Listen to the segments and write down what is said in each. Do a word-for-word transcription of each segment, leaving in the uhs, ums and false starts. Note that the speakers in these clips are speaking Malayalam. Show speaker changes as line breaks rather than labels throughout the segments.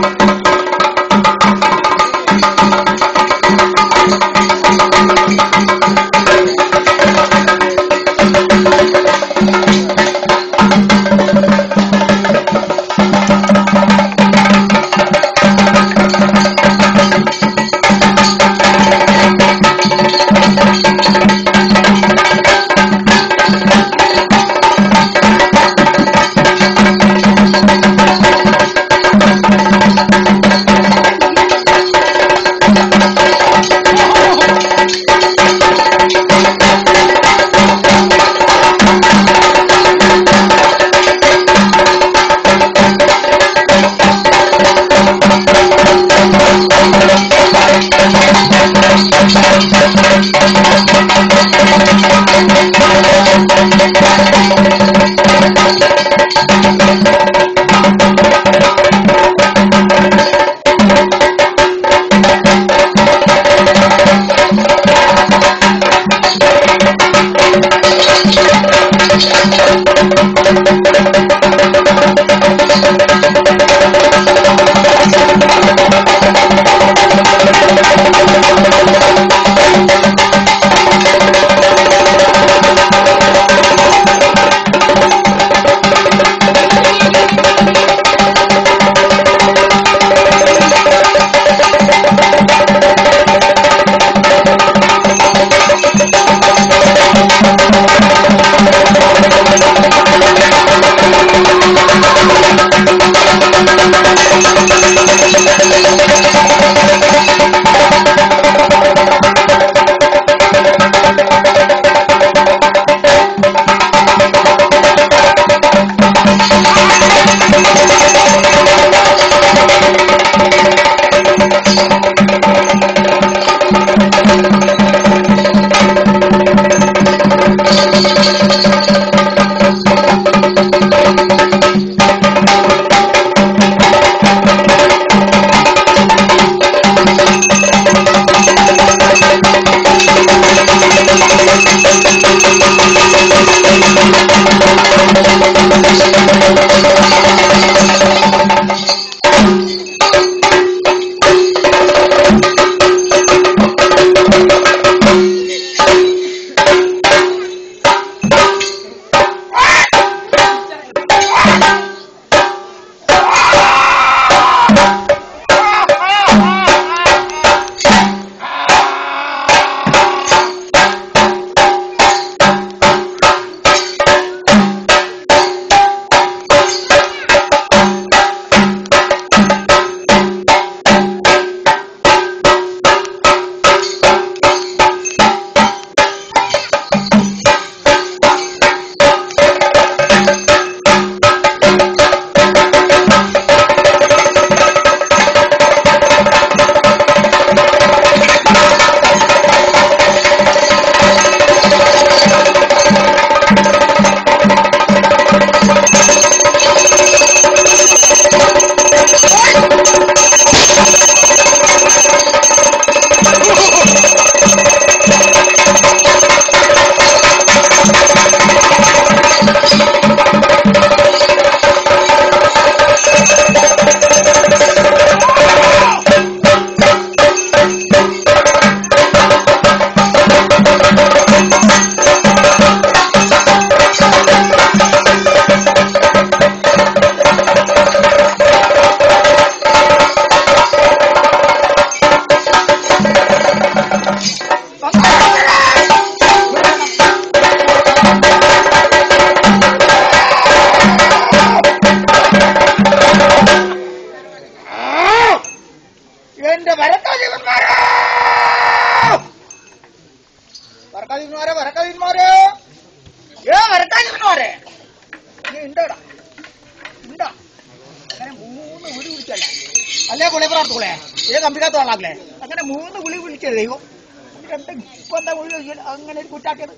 അല്ലേ കുളി പ്രാർത്ഥിക്കൂലേ ഏ കമ്പിക്കകത്തോളാക്കല്ലേ അങ്ങനെ മൂന്ന് കുളി വിളിച്ചത് ദൈവം രണ്ട് ഇപ്പൊ എന്താ കുളി അങ്ങനെ ഒരു കുറ്റാക്കിയത്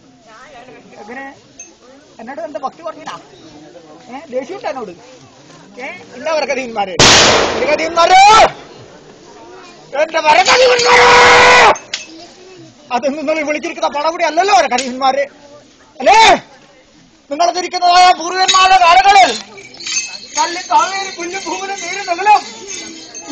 അങ്ങനെ എന്നോട് എന്താ ഭക്തി പറഞ്ഞാ ഏ ദേഷ്യമുണ്ട് എന്നോട് ഏ എന്താ വരക്കതീന്മാര് വരക്കതീന്മാര് എന്റെ വരക്കതീന്മാര് അത് നിങ്ങൾ വിളിച്ചിരിക്കുന്ന പണകുടി അല്ലല്ലോ വരക്കതീന്മാര് അല്ലേ നിങ്ങളതിരിക്കുന്നതായ പൂർവന്മാരുടെ കാലങ്ങളിൽ കല്ലും താഴേരി പുല്ലും ഭൂമിനും നീരും നഗലും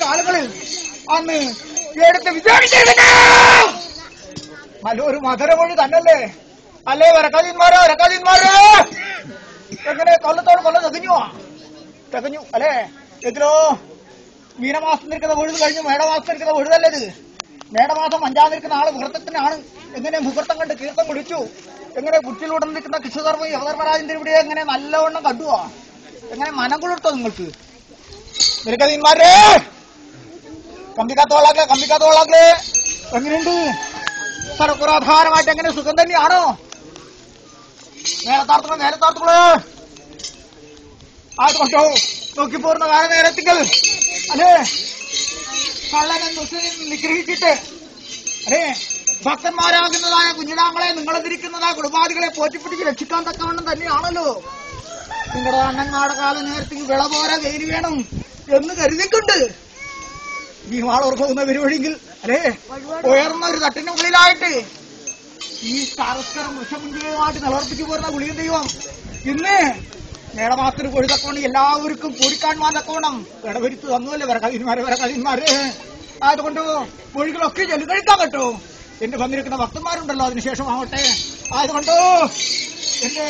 ആളുകളിൽ അന്ന് എടുത്ത് വിചാരിച്ചു നല്ലൊരു മധുരമൊഴി തന്നല്ലേ അല്ലേ വരക്കാതിന്മാരോ വരക്കാതിന്മാരോ എങ്ങനെ കൊല്ലത്തോട് കൊല്ലം തികഞ്ഞു തികഞ്ഞു അല്ലേ എങ്കിലോ മീനമാസം നിൽക്കുന്ന ഒഴുത് കഴിഞ്ഞു മേടമാസം നിൽക്കുന്ന ഒഴുതല്ലത് മേടമാസം അഞ്ചാം നിൽക്കുന്ന ആള് മുഹൂർത്തത്തിനാണ് എങ്ങനെ മുഹൂർത്തം കണ്ട് കീർത്തം വിളിച്ചു എങ്ങനെ കുറ്റിലൂടെ നിൽക്കുന്ന കൃഷ്ണധർമ്മ യവധർമ്മരാജന്റെ ഇവിടെ എങ്ങനെ നല്ലവണ്ണം കണ്ടുവാ എങ്ങനെ മനം കുളിർത്തോ നിങ്ങൾക്ക് നിരക്കതിന്മാരെ കമ്പിക്കാത്തോളാക്കളെ കമ്പിക്കാത്തോളാക്കളെ എങ്ങനെയുണ്ട് സർക്കുറാധാരമായിട്ട് എങ്ങനെ സുഖം തന്നെയാണോ നേരത്താർത്തുകൾ നേരത്താർത്തുകള് ആയിക്കോട്ടോ നോക്കിപ്പോരുന്ന കാല നേരത്തികൾ അല്ലേ കള്ളനും ദുഷ്ടനും നിഗ്രഹിച്ചിട്ട് അല്ലേ ഭക്തന്മാരാകുന്നതായ കുഞ്ഞിടാങ്ങളെ നിങ്ങളെതിരിക്കുന്നതായ കുടുംബാദികളെ പോറ്റിപ്പിടിച്ച് രക്ഷിക്കാൻ തക്കവണ്ണം തന്നെയാണല്ലോ നിങ്ങളുടെ അണ്ണങ്ങാട് കാല നേരത്തേക്ക് വിള പോരാ വെയിൽ വേണം എന്ന് കരുതിക്കൊണ്ട് ഈ വാളോർ പോകുന്ന വരുവഴിങ്കിൽ അല്ലേ ഉയർന്ന ഒരു തട്ടിന്റെ മുകളിലായിട്ട് ഈ സാരസ്കരം വൃക്ഷമുഞ്ചയമായിട്ട് നിലവർപ്പിച്ചു പോരുന്ന ഗുളികൻ ദൈവം ഇന്ന് മേടമാസത്തിന് കൊഴി തക്കോണം എല്ലാവർക്കും കൂടിക്കാണുവാൻ തക്കോണം ഇടവരുത്ത് തന്നുമല്ലേ വരകതിന്മാരെ വരകതിന്മാര് അതുകൊണ്ട് മൊഴികളൊക്കെ ചെല്ലു കഴിക്കാൻ പറ്റൂ എന്റെ വന്നിരിക്കുന്ന ഭക്തന്മാരുണ്ടല്ലോ അതിനുശേഷമാവട്ടെ അതുകൊണ്ട് എന്റെ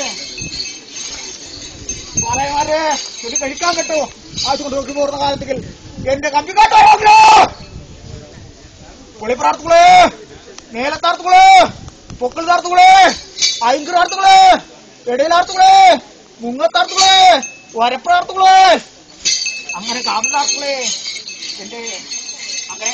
പാലയമാരെ ചെല്ലു കഴിക്കാൻ പറ്റൂ അതുകൊണ്ട് നോക്കി പോകുന്ന കാലത്തിൽ എന്റെ കമ്പിക്കാട്ടോ പൊളിപ്രാർത്തുകള് മേലത്താർത്തുകള് പൊക്കൾ താർത്തുകള് ഐങ്കുറാർത്തുകള് ഇടയിലാർത്തുകള് മുങ്ങത്താർത്തുകള് വരപ്പാർത്തുകള് അങ്ങനെ കാമലാർത്തുകളെ എന്റെ അങ്ങനെ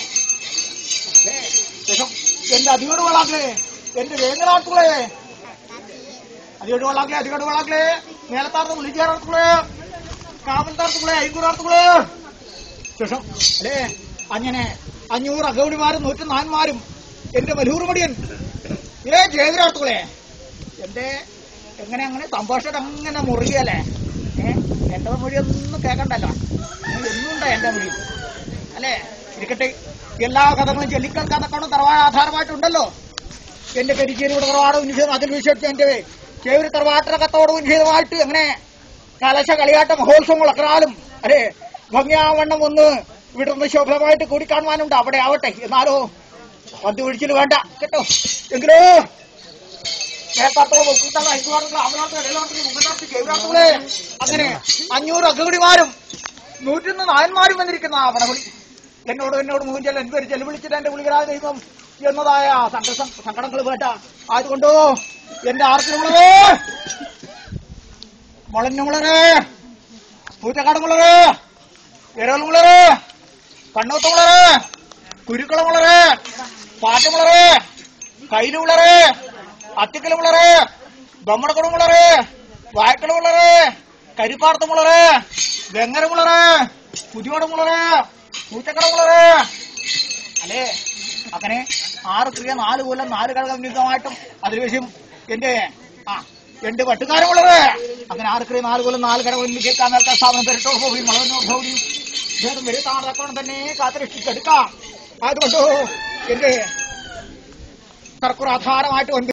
ശേഷം എന്റെ അധികോട് വളാക്കളെ എന്റെ വേങ്ങനാർത്തുകളെ അധികോട് വളാക്കളെ അധികോട് വളാക്കളെ മേലത്താർത്ത് വിളിക്കാറാർത്തുകള് കാമൽത്താർത്തുകളെ ഐങ്കുറാർത്തുകള് ശേഷം അല്ലേ അങ്ങനെ അഞ്ഞൂറ് അഗൗണിമാരും നൂറ്റി നാന്മാരും എന്റെ മലൂർമടിയൻ ഏ ജേതരാർത്തുകളെ എന്റെ എങ്ങനെ അങ്ങനെ സംഭാഷണം അങ്ങനെ മുറിയല്ലേ ഏ എന്റെ മൊഴിയൊന്നും കേൾക്കണ്ടല്ലോ എന്നുണ്ടോ എന്റെ മൊഴി അല്ലേ ഇരിക്കട്ടെ എല്ലാ കഥകളും ചെല്ലിക്കേൾക്കാൻ തക്കോണം തറവാട് ആധാരമായിട്ടുണ്ടല്ലോ എന്റെ കരിച്ചേരിയുടെ തറവാട് ഉന്നയിച്ചതും അതിൽ വിശേഷിച്ച് എന്റെ ചേവരി തറവാട്ടിന്റെ കത്തോട് ഉന്നയിച്ചതുമായിട്ട് എങ്ങനെ കലശ കളിയാട്ട മഹോത്സവങ്ങളൊക്കെ അല്ലേ ഭംഗിയാവണ്ണം ഒന്ന് വിടുന്ന ശോഭനമായിട്ട് കൂടിക്കാണുവാനുണ്ട് അവിടെ ആവട്ടെ എന്നാലോ പന്ത് പിടിച്ചിട്ട് വേണ്ട കേട്ടോ എങ്കിലോ അങ്ങനെ അഞ്ഞൂറ് അഗുടിമാരും നൂറ്റൊന്ന് നായന്മാരും വന്നിരിക്കുന്ന ആ പണകുടി എന്നോട് എന്നോട് മൂഞ്ചൽ എന്തൊരു ചെലവിളിച്ചിട്ട് എന്റെ വിളികരായ ദൈവം എന്നതായ സംഘർഷം സങ്കടങ്ങൾ വേണ്ട അതുകൊണ്ടോ എന്റെ ആർക്കുമുള്ളവേ മുളഞ്ഞുമുള്ളവേ പൂറ്റക്കാടുമുള്ളവേ വിരലുമുള്ളവേ കണ്ണൂത്തുമുള്ളവേ കുരുക്കളമുള്ളവേ പാട്ടുമുള്ളവേ കയ്യിലുള്ളവേ അത്തിക്കലുമുള്ളവേ ബൊമ്മടക്കുളമുള്ളവേ വായ്ക്കളുമുള്ളവേ കരിപ്പാർത്തുമുള്ളവേ വെങ്ങരമുള്ളവേ പുതിയോടമുള്ളവേ പൂച്ചക്കടമുള്ളവേ അല്ലേ അങ്ങനെ ആറ് ക്രിയ നാല് കൊല്ലം നാല് ഘടകമായിട്ടും അതിനുശേഷം എന്റെ ആ എന്റെ പട്ടുകാരമുള്ളവേ അങ്ങനെ ആറ് ക്രിയ നാല് കൊല്ലം നാല് ഘടകം കേൾക്കാൻ നേരത്തെ സ്ഥാപനം പെരട്ടോ ഭൗതി മളവനോ ഭൗതി ഭേദം വരെ താണതക്കോണം തന്നെ കാത്തുരക്ഷിച്ചെടുക്കാം അതുകൊണ്ടോ എന്റെ സർക്കുറാധാരമായിട്ട്